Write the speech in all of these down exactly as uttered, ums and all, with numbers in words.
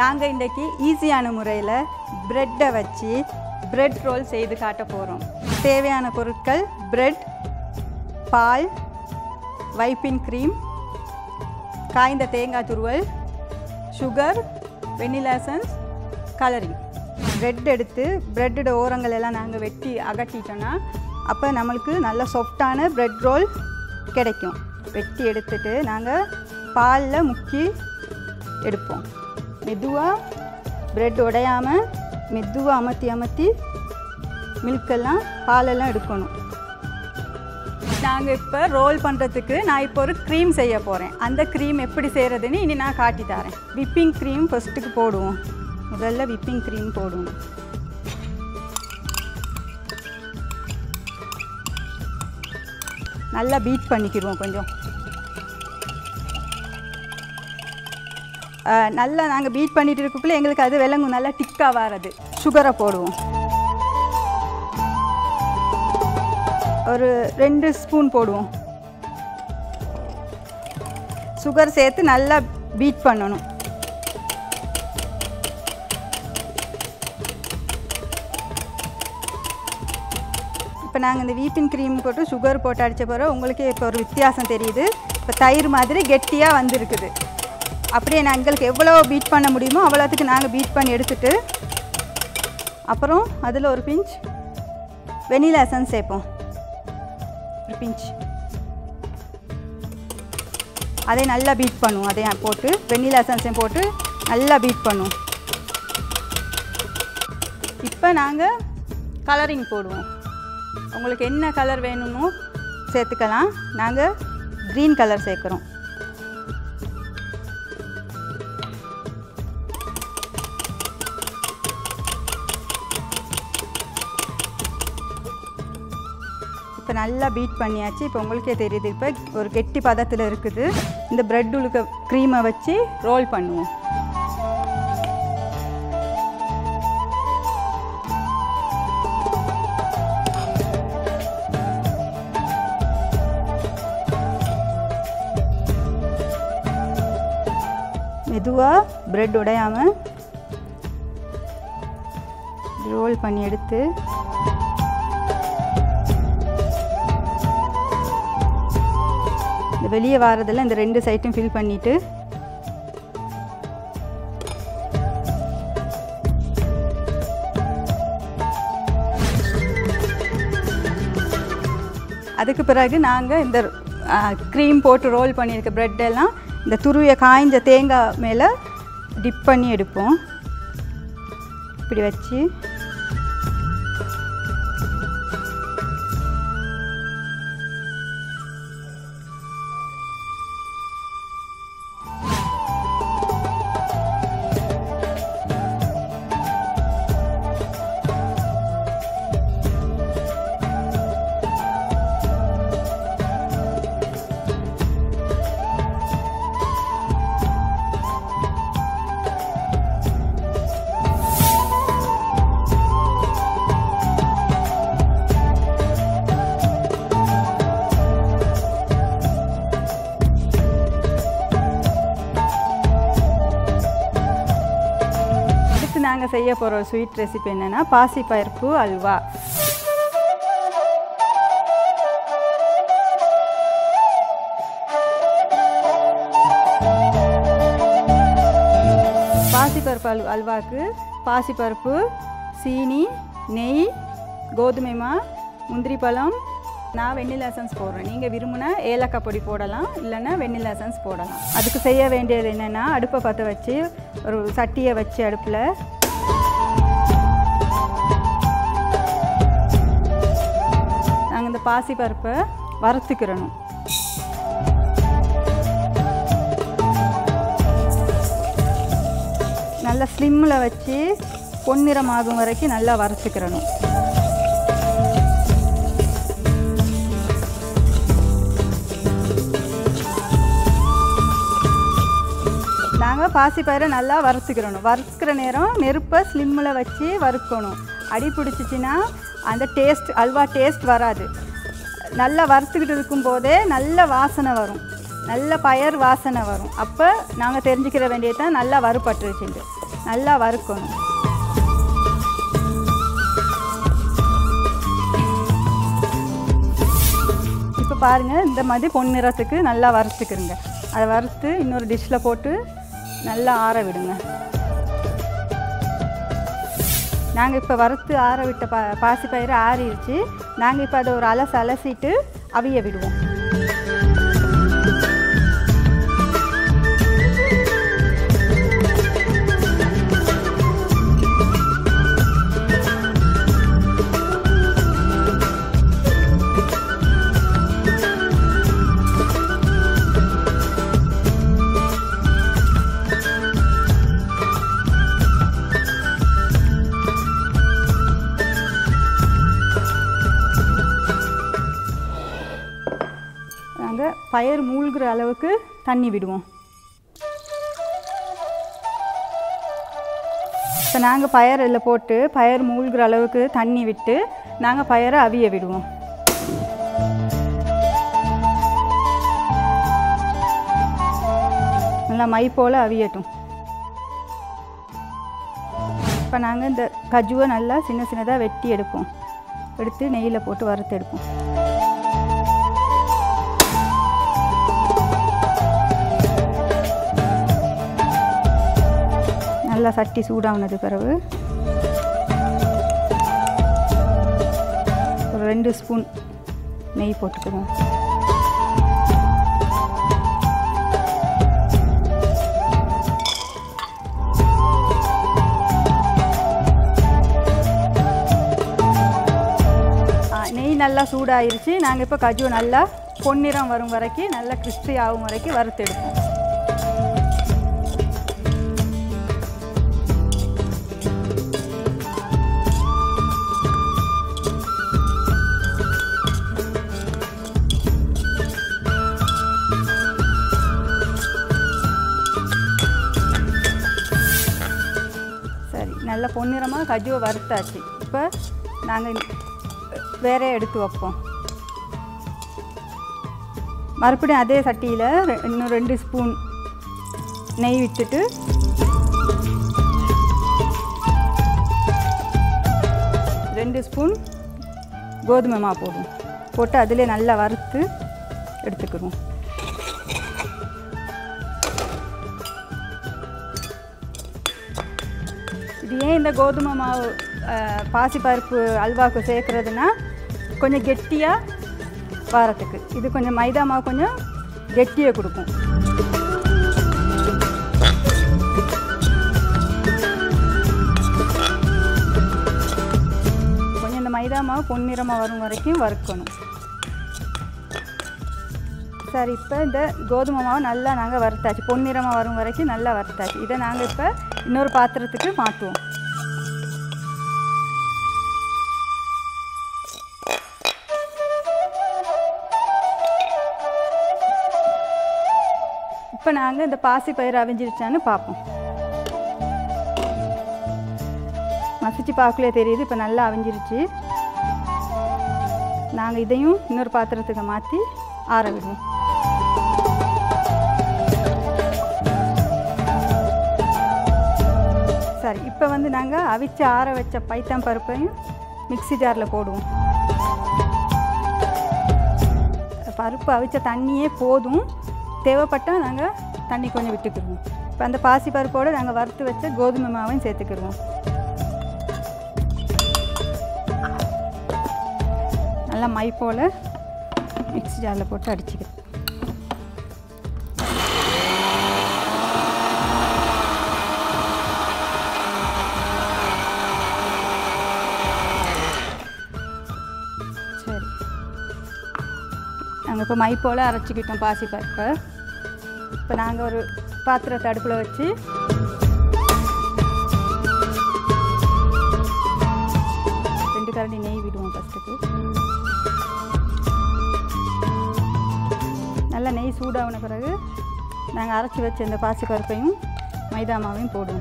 நாங்கள் இன்றைக்கி ஈஸியான முறையில் ப்ரெட்டை வச்சு ப்ரெட் ரோல் செய்து காட்ட போகிறோம். தேவையான பொருட்கள் ப்ரெட், பால், வைப்பிங் க்ரீம், காய்ந்த தேங்காய் துருவல், sugar, vanilla essence, colouring. Bread எடுத்து ப்ரெட்டோட ஓரங்கள் எல்லாம் நாங்கள் வெட்டி அகட்டிட்டோன்னா அப்போ நம்மளுக்கு நல்ல சாஃப்டான ப்ரெட் ரோல் கிடைக்கும். வெட்டி எடுத்துட்டு நாங்கள் பாலில் முக்கி எடுப்போம். மெதுவாக ப்ரெட் உடையாமல் மெதுவாக அமர்த்தி அமர்த்தி மில்கெல்லாம் பாலெல்லாம் எடுக்கணும். நாங்கள் இப்போ ரோல் பண்ணுறதுக்கு நான் இப்போ ஒரு க்ரீம் செய்ய போகிறேன். அந்த க்ரீம் எப்படி செய்கிறதுன்னு இனி நான் காட்டி தரேன். விப்பிங் க்ரீம் ஃபஸ்ட்டுக்கு போடுவோம். முதல்ல விப்பிங் க்ரீம் போடுவோம். நல்லா பீட் பண்ணிக்கிடுவோம். கொஞ்சம் நல்லா நாங்கள் பீட் பண்ணிட்டு இருக்கக்குள்ளே எங்களுக்கு அது விலங்கும் நல்லா டிக்காக வர்றது. சுகரை போடுவோம். ஒரு ரெண்டு ஸ்பூன் போடுவோம். சுகர் சேர்த்து நல்லா பீட் பண்ணணும். இப்போ நாங்கள் இந்த வீப்பிங் க்ரீம் போட்டு சுகர் போட்டு அடித்த பிறகு உங்களுக்கு இப்போ ஒரு வித்தியாசம் தெரியுது. இப்போ தயிர் மாதிரி கெட்டியாக வந்திருக்குது. அப்படியே நான் எங்களுக்கு எவ்வளோ பீட் பண்ண முடியுமோ அவ்வளோத்துக்கு நாங்கள் பீட் பண்ணி எடுத்துட்டு அப்புறம் அதில் ஒரு பிஞ்ச் வெனிலா எசன்ஸ் சேர்ப்போம். ஒரு பிஞ்ச் அதை நல்லா பீட் பண்ணுவோம். அதையும் போட்டு வெனிலா எசன்ஸையும் போட்டு நல்லா பீட் பண்ணுவோம். இப்போ நாங்கள் கலரிங் போடுவோம். உங்களுக்கு என்ன கலர் வேணுமோ சேர்த்துக்கலாம். நாங்கள் க்ரீன் கலர் சேர்க்குறோம். இப்போ நல்லா பீட் பண்ணியாச்சு. இப்போ உங்களுக்கே தெரியுது இப்போ ஒரு கெட்டி பதத்தில் இருக்குது. இந்த ப்ரெட் உளுக்க க்ரீமை வச்சு ரோல் பண்ணுவோம். மெதுவாக ப்ரெட் உடையாமல் ரோல் பண்ணி எடுத்து இந்த வெளியே வாரதெல்லாம் இந்த ரெண்டு சைட்டும் ஃபில் பண்ணிவிட்டு அதுக்கு பிறகு நாங்கள் இந்த க்ரீம் போட்டு ரோல் பண்ணியிருக்க ப்ரெட்டெல்லாம் இந்த துருவிய காய்ஞ்ச தேங்காய் மேலே டிப் பண்ணி எடுப்போம். இப்படி வச்சு நாங்கள் செய்ய போகிற ஒரு ஸ்வீட் ரெசிபி என்னென்னா பாசிப்பருப்பு அல்வா. பாசிப்பருப்பு அல் அல்வாவுக்கு பாசிப்பருப்பு, சீனி, நெய், கோதுமை மா, முந்திரி பழம், நான் வெண்ணிலா எசன்ஸ் போடுறேன். நீங்கள் விரும்பினா ஏலக்காய் பொடி போடலாம், இல்லைன்னா வெண்ணிலா எசன்ஸ் போடலாம். அதுக்கு செய்ய வேண்டியது என்னென்னா அடுப்பை பற்ற வச்சு ஒரு சட்டியை வச்சு அடுப்பில் நாங்கள் இந்த பாசிப்பருப்பை வறுத்துக்கிறணும். நல்லா ஸ்லிம்மில் வச்சு பொன்னிறமாகும் வரைக்கும் நல்லா வறுத்துக்கிறணும். நாங்கள் பாசிப்பயிரை நல்லா வறுத்துக்கிறணும். வறுக்கிற நேரம் நெருப்பை ஸ்லிம்மில் வச்சு வறுக்கணும். அடி பிடிச்சிச்சின்னா அந்த டேஸ்ட் அல்வா டேஸ்ட் வராது. நல்லா வறுத்துக்கிட்டு இருக்கும்போதே நல்ல வாசனை வரும், நல்ல பயர் வாசனை வரும். அப்போ நாங்கள் தெரிஞ்சுக்கிற வேண்டியது தான் நல்லா வறுபட்டுருச்சுட்டு. நல்லா வறுக்கணும். இப்போ பாருங்கள், இந்த மாதிரி பொன்னிறத்துக்கு நல்லா வறுத்துக்கிறங்க. அதை வறுத்து இன்னொரு டிஷ்ஷில் போட்டு நல்லா ஆற விடுங்க. நாங்கள் இப்போ வறுத்து ஆற விட்ட பா பாசிப்பயிறு ஆறிடுச்சு. நாங்கள் இப்போ அதை ஒரு அலசு அலசிட்டு அவிய விடுவோம். பயிர் மூழ்கிற அளவுக்கு தண்ணி விடுவோம். இப்போ நாங்கள் பயிர் எல்லாம் போட்டு பயிர் மூழ்கிற அளவுக்கு தண்ணி விட்டு நாங்கள் பயிரை அவிய விடுவோம். நல்லா மை போல் அவியட்டும். இப்போ நாங்கள் இந்த கஜுவை நல்லா சின்ன சின்னதாக வெட்டி எடுப்போம். எடுத்து நெய்யில் போட்டு வறுத்து எடுப்போம். நல்லா சட்டி சூடானது பிறகு ஒரு ரெண்டு ஸ்பூன் நெய் போட்டுக்குவோம். நெய் நல்லா சூடாயிருச்சு. நாங்கள் இப்போ கஜு நல்லா பொன்னிறம் வரும் வரைக்கும் நல்லா கிறிஸ்பி ஆகும் வரைக்கும் வறுத்து எடுப்போம். நல்ல பொன்னிறமாக கஜுவை வறுத்தாச்சு. இப்போ நாங்கள் வேற எடுத்து வைப்போம். மறுபடியும் அதே சட்டியில் இன்னும் ரெண்டு ஸ்பூன் நெய் விட்டுட்டு ரெண்டு ஸ்பூன் கோதுமை மாவு போடுவோம். போட்டு அதிலே நல்லா வறுத்து எடுத்துக்கிடுவோம். இது ஏன் இந்த கோதுமை மாவு பாசிப்பருப்பு அல்வாவுக்கு சேர்க்குறதுனா கொஞ்சம் கெட்டியாக வரத்துக்கு. இது கொஞ்சம் மைதா மாவு கொஞ்சம் கெட்டியாக கொடுக்கும். கொஞ்சம் இந்த மைதா மாவு பொன்னிறமாக வரும் வரைக்கும் வறுக்கணும். சரி, இப்போ இந்த கோதுமை மாவு நல்லா நாங்கள் வறுத்தாச்சு. பொன்னிறமாக வரும் வரைக்கும் நல்லா வறுத்தாச்சு. இதை நாங்கள் இப்போ இன்னொரு பாத்திரத்துக்கு மாற்றுவோம். இப்போ நாங்கள் இந்த பாசி பயிர் அவிஞ்சிருச்சான்னு பார்ப்போம். மசிச்சு பார்க்கலே தெரியுது. இப்போ நல்லா அவிஞ்சிருச்சு. நாங்கள் இதையும் இன்னொரு பாத்திரத்துக்கு மாற்றி ஆற விடுவோம். சரி, இப்போ வந்து நாங்கள் அவிச்சு ஆற வச்ச பைத்தம் பருப்பையும் மிக்சி ஜாரில் போடுவோம். பருப்பு அவிச்ச தண்ணியே போதும். தேவைப்பட்டால் நாங்கள் தண்ணி கொஞ்சம் விட்டுக்கிடுவோம். இப்போ அந்த பாசி பருப்போடு நாங்கள் வறுத்து வச்ச கோதுமை மாவையும் சேர்த்துக்கிடுவோம். நல்லா மை போல் மிக்சி ஜாரில் போட்டு அடிச்சுக்கிடுவோம். சரி, நாங்கள் இப்போ மை போல் அரைச்சிக்கிட்டோம் பாசி பருப்பை. இப்போ நாங்கள் ஒரு பாத்திரத்தை அடுப்பில் வச்சு ரெண்டு கரண்டி நெய் விடுவோம். ஃபஸ்ட்டுக்கு நல்லா நெய் சூடாகின பிறகு நாங்கள் அரைச்சி வச்ச இந்த பாசி பருப்பையும் மைதா மாவையும் போடுவோம்.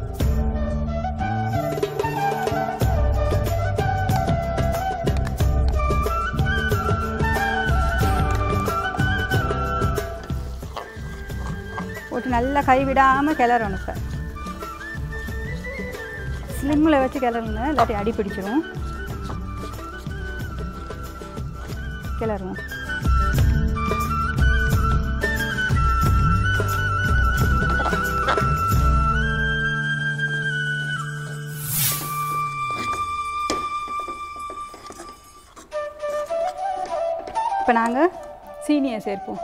போட்டு நல்லா கைவிடாமல் கிளறணும். இப்போ ஸ்லிம்மில் வச்சு கிளறுங்க, இல்லாட்டி அடி பிடிச்சிடும். கிளறுவோம். இப்போ நாங்கள் சீனியை சேர்ப்போம்.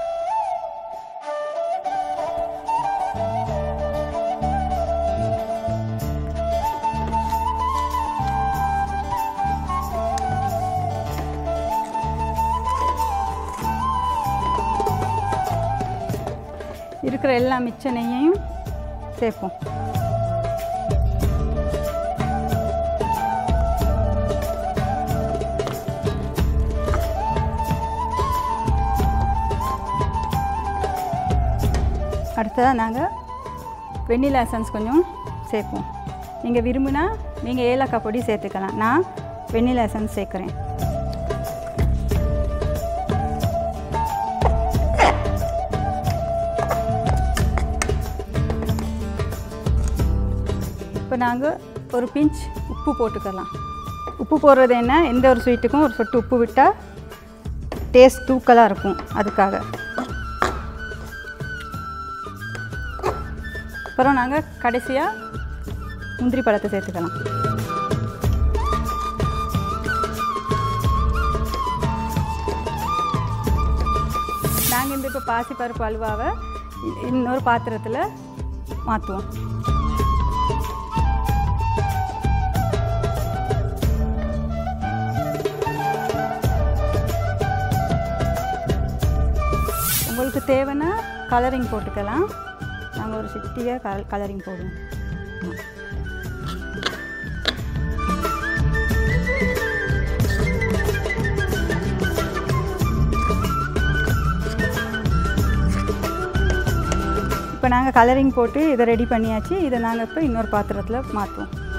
இருக்கிற எல்லா மிச்ச நெய்யையும் சேர்ப்போம். அடுத்ததாக நாங்கள் வெண்ணிலா எசன்ஸ் கொஞ்சம் சேர்ப்போம். நீங்கள் விரும்பினா நீங்கள் ஏலக்காய் பொடி சேர்த்துக்கலாம். நான் வெண்ணிலா எசன்ஸ் சேர்க்குறேன். இப்போ நாங்கள் ஒரு பிஞ்ச் உப்பு போட்டுக்கலாம். உப்பு போடுறது என்ன, எந்த ஒரு ஸ்வீட்டுக்கும் ஒரு சொட்டு உப்பு விட்டால் டேஸ்ட் தூக்கலாக இருக்கும். அதுக்காக அப்புறம் நாங்கள் கடைசியாக முந்திரி பழத்தை சேர்த்துக்கலாம். நாங்கள் இந்த இப்போ பாசிப்பருப்பு அல்வாவை இன்னொரு பாத்திரத்தில் மாற்றுவோம். உங்களுக்கு தேவைன்னா கலரிங் போட்டுக்கலாம். நாங்கள் ஒரு சிட்டியாக கல கலரிங் போடுவோம். இப்போ நாங்கள் கலரிங் போட்டு இதை ரெடி பண்ணியாச்சு. இதை நாங்கள் இப்போ இன்னொரு பாத்திரத்தில் மாற்றுவோம்.